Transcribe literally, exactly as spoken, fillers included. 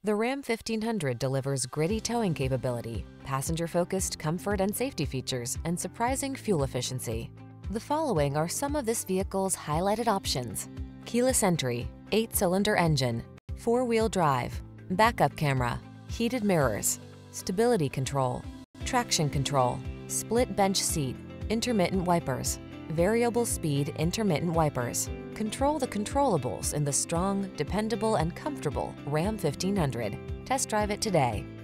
The Ram fifteen hundred delivers gritty towing capability, passenger-focused comfort and safety features, and surprising fuel efficiency. The following are some of this vehicle's highlighted options: keyless entry, eight-cylinder engine, four-wheel drive, backup camera, heated mirrors, stability control, traction control, split bench seat, intermittent wipers, variable speed intermittent wipers. Control the controllables in the strong, dependable, and comfortable Ram fifteen hundred. Test drive it today.